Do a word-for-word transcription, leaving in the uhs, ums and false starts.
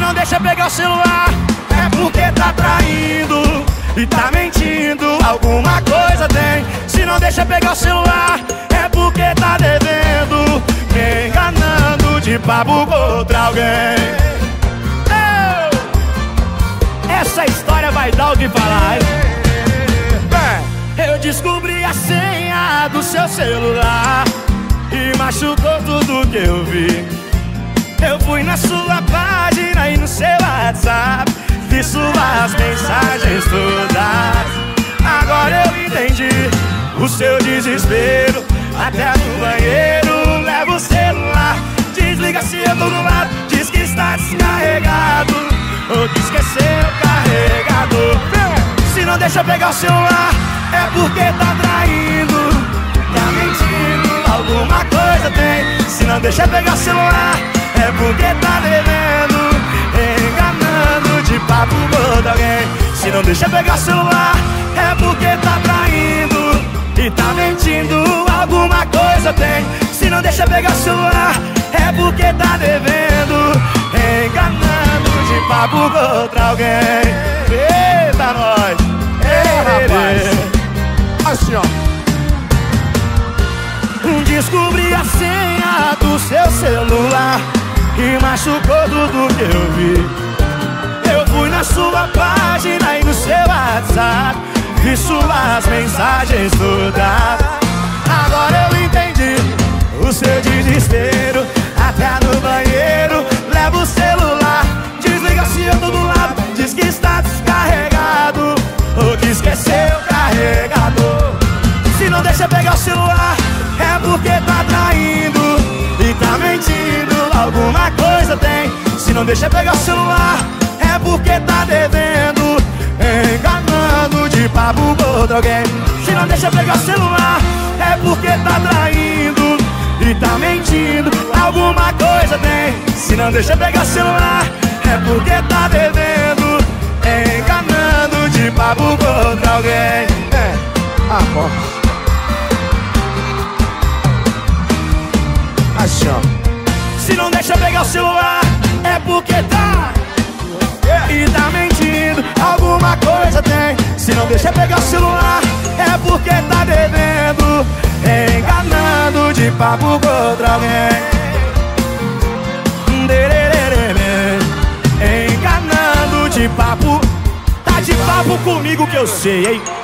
não deixa pegar o celular, é porque tá traindo e tá mentindo, alguma coisa tem. Se não deixa pegar o celular, é porque tá devendo, me enganando de papo contra alguém. Oh! Essa história vai dar o que falar, hein? Eu descobri a senha do seu celular e machucou tudo que eu vi. Eu fui na sua página e no seu WhatsApp, vi suas mensagens todas. Agora eu entendi o seu desespero. Até no banheiro leva o celular, desliga se eu tô do lado, diz que está descarregado ou que esqueceu o carregador. Se não deixa pegar o celular, é porque tá traindo, tá mentindo, alguma coisa tem. Se não deixa pegar o celular, é porque tá devendo, enganando de papo contra alguém. Se não deixa pegar o celular, é porque tá traindo e tá mentindo, alguma coisa tem. Se não deixa pegar o celular, é porque tá devendo, enganando de papo contra alguém. Eita, nós! Ei, rapaz! Assim, ó. Descobri a senha do seu celular e machucou tudo que eu vi. Eu fui na sua página e no seu WhatsApp, vi suas mensagens todas. Agora eu entendi o seu desespero. Até no banheiro leva o celular, desliga se eu tô do lado, diz que está descarregado ou que esqueceu o carregador. Se não deixa pegar o celular, é porque tá traindo e tá mentindo, alguma coisa tem. Se não deixa pegar o celular, é porque tá devendo, enganando de papo contra alguém. Se não deixa pegar o celular, é porque tá traindo e tá mentindo, alguma coisa tem. Se não deixa pegar o celular, é porque tá devendo, enganando de papo contra alguém. É, amor. Assim, ó. Se não deixa pegar o celular, é porque tá e tá mentindo, alguma coisa tem. Se não deixa pegar o celular, é porque tá devendo, enganando de papo contra alguém. Enganando de papo, tá de papo comigo que eu sei, hein?